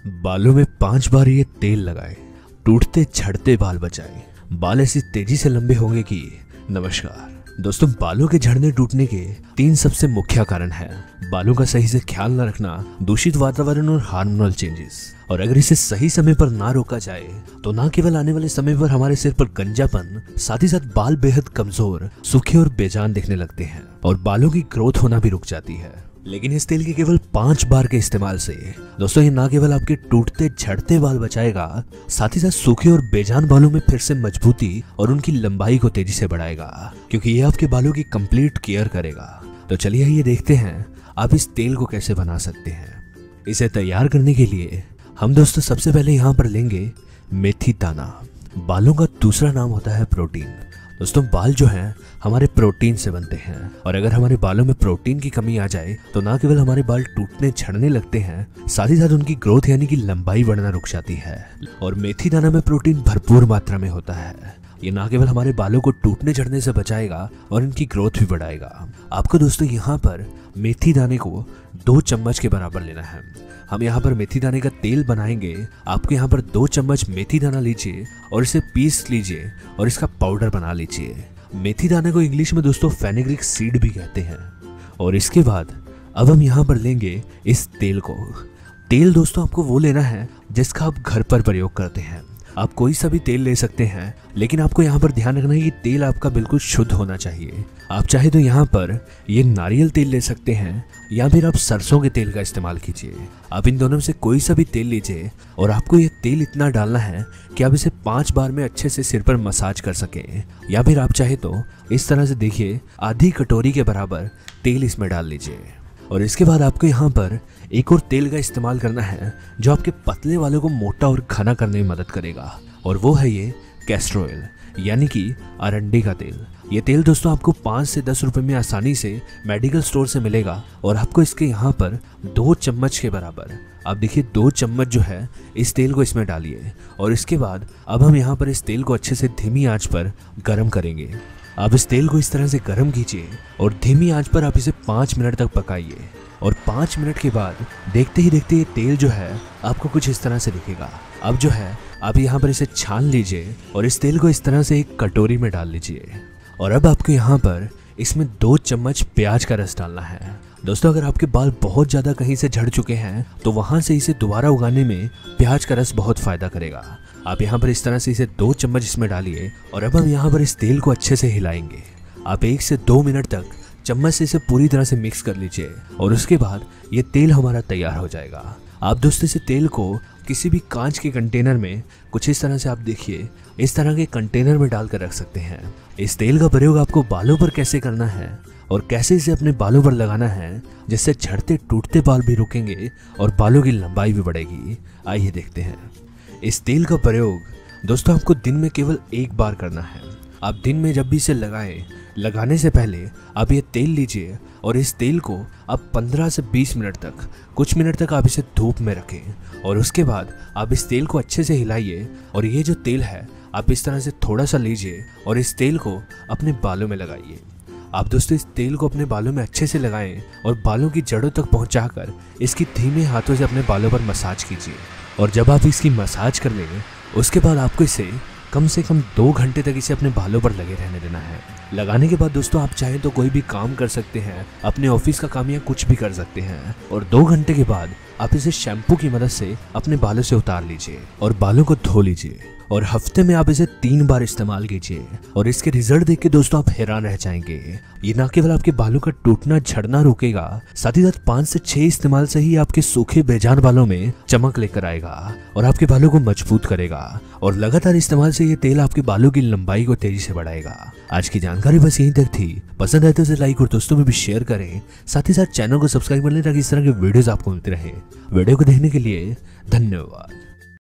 बालों में 5 बार ये तेल लगाए, टूटते झड़ते बाल बचाए, बाल ऐसी तेजी से लंबे होंगे कि। नमस्कार दोस्तों, बालों के झड़ने टूटने के 3 सबसे मुख्य कारण हैं। बालों का सही से ख्याल न रखना, दूषित वातावरण और हार्मोनल चेंजेस। और अगर इसे सही समय पर ना रोका जाए तो ना केवल आने वाले समय पर हमारे सिर पर गंजापन, साथ ही साथ बाल बेहद कमजोर, सूखे और बेजान दिखने लगते हैं और बालों की ग्रोथ होना भी रुक जाती है। लेकिन इस तेल के केवल 5 बार के इस्तेमाल से दोस्तों ये ना केवल आपके टूटते झड़ते बाल बचाएगा, साथ ही साथ सूखे और बेजान बालों में फिर से मजबूती और उनकी लंबाई को तेजी से बढ़ाएगा, क्योंकि ये आपके बालों की कंप्लीट केयर करेगा। तो चलिए ये देखते हैं आप इस तेल को कैसे बना सकते हैं। इसे तैयार करने के लिए हम दोस्तों सबसे पहले यहाँ पर लेंगे मेथी दाना। बालों का दूसरा नाम होता है प्रोटीन। दोस्तों बाल जो हैं हमारे प्रोटीन से बनते हैं, और अगर हमारे बालों में प्रोटीन की कमी आ जाए तो ना केवल हमारे बाल टूटने झड़ने लगते हैं, साथ ही साथ उनकी ग्रोथ यानी कि लंबाई बढ़ना रुक जाती है। और मेथी दाना में प्रोटीन भरपूर मात्रा में होता है। ये ना केवल हमारे बालों को टूटने झड़ने से बचाएगा और इनकी ग्रोथ भी बढ़ाएगा। आपको दोस्तों यहाँ पर मेथी दाने को 2 चम्मच के बराबर लेना है। हम यहाँ पर मेथी दाने का तेल बनाएंगे। आपको यहाँ पर 2 चम्मच मेथी दाना लीजिए और इसे पीस लीजिए और इसका पाउडर बना लीजिए। मेथी दाने को इंग्लिश में दोस्तों फेनेग्रिक सीड भी कहते हैं। और इसके बाद अब हम यहाँ पर लेंगे इस तेल को। तेल दोस्तों आपको वो लेना है जिसका आप घर पर प्रयोग करते हैं। आप कोई सा भी तेल ले सकते हैं, लेकिन आपको यहाँ पर ध्यान रखना है कि तेल आपका बिल्कुल शुद्ध होना चाहिए। आप चाहे तो यहाँ पर ये नारियल तेल ले सकते हैं या फिर आप सरसों के तेल का इस्तेमाल कीजिए। आप इन दोनों में से कोई सा भी तेल लीजिए और आपको ये तेल इतना डालना है कि आप इसे 5 बार में अच्छे से सिर पर मसाज कर सकें। या फिर आप चाहे तो इस तरह से देखिए, आधी कटोरी के बराबर तेल इसमें डाल लीजिए। और इसके बाद आपको यहाँ पर एक और तेल का इस्तेमाल करना है जो आपके पतले बालों को मोटा और घना करने में मदद करेगा, और वो है ये कैस्टर ऑयल यानी कि अरंडी का तेल। ये तेल दोस्तों आपको 5 से 10 रुपए में आसानी से मेडिकल स्टोर से मिलेगा। और आपको इसके यहाँ पर 2 चम्मच के बराबर, आप देखिए 2 चम्मच जो है इस तेल को इसमें डालिए। और इसके बाद अब हम यहाँ पर इस तेल को अच्छे से धीमी आंच पर गर्म करेंगे। आप इस तेल को इस तरह से गर्म कीजिए और धीमी आंच पर आप इसे 5 मिनट तक पकाइए। और 5 मिनट के बाद देखते ही देखते ये तेल जो है आपको कुछ इस तरह से दिखेगा। अब जो है आप यहाँ पर इसे छान लीजिए और इस तेल को इस तरह से एक कटोरी में डाल लीजिए। और अब आपको यहाँ पर इसमें 2 चम्मच प्याज का रस डालना है। दोस्तों अगर आपके बाल बहुत ज़्यादा कहीं से झड़ चुके हैं तो वहाँ से इसे दोबारा उगाने में प्याज का रस बहुत फ़ायदा करेगा। आप यहाँ पर इस तरह से इसे 2 चम्मच इसमें डालिए और अब हम यहाँ पर इस तेल को अच्छे से हिलाएंगे। आप 1 से 2 मिनट तक चम्मच से इसे पूरी तरह से मिक्स कर लीजिए और उसके बाद ये तेल हमारा तैयार हो जाएगा। आप दोस्तों इस तेल को किसी भी कांच के कंटेनर में कुछ इस तरह से, आप देखिए इस तरह के कंटेनर में डालकर रख सकते हैं। इस तेल का प्रयोग आपको बालों पर कैसे करना है और कैसे इसे अपने बालों पर लगाना है जिससे झड़ते टूटते बाल भी रुकेंगे और बालों की लंबाई भी बढ़ेगी, आइए देखते हैं। इस तेल का प्रयोग दोस्तों आपको दिन में केवल 1 बार करना है। आप दिन में जब भी इसे लगाएं, लगाने से पहले आप ये तेल लीजिए और इस तेल को आप 15 से 20 मिनट तक, कुछ मिनट तक आप इसे धूप में रखें। और उसके बाद आप इस तेल को अच्छे से हिलाइए और ये जो तेल है आप इस तरह से थोड़ा सा लीजिए और इस तेल को अपने बालों में लगाइए। आप दोस्तों इस तेल को अपने बालों में अच्छे से लगाएं और बालों की जड़ों तक पहुंचाकर इसकी धीमे हाथों से अपने बालों पर मसाज कीजिए। और जब आप इसकी मसाज कर लेंगे उसके बाद आपको इसे कम से कम 2 घंटे तक इसे अपने बालों पर लगे रहने देना है। लगाने के बाद दोस्तों आप चाहें तो कोई भी काम कर सकते हैं, अपने ऑफिस का काम या कुछ भी कर सकते हैं। और 2 घंटे के बाद आप इसे शैम्पू की मदद से अपने बालों से उतार लीजिए और बालों को धो लीजिए। और हफ्ते में आप इसे 3 बार इस्तेमाल कीजिए और इसके रिजल्ट देख के दोस्तों आप हैरान रह जाएंगे। ये ना केवल आपके बालों का टूटना झड़ना रोकेगा, साथ ही साथ 5 से 6 इस्तेमाल से ही आपके सूखे बेजान बालों में चमक लेकर आएगा और आपके बालों को मजबूत करेगा। और लगातार इस्तेमाल से ये तेल आपके बालों की लंबाई को तेजी से बढ़ाएगा। आज की जानकारी बस यहीं तक थी। पसंद आए तो इसे लाइक और दोस्तों में भी शेयर करें। साथ ही साथ चैनल को सब्सक्राइब कर लें ताकि इस तरह के वीडियोस आपको मिलते रहे। वीडियो को देखने के लिए धन्यवाद।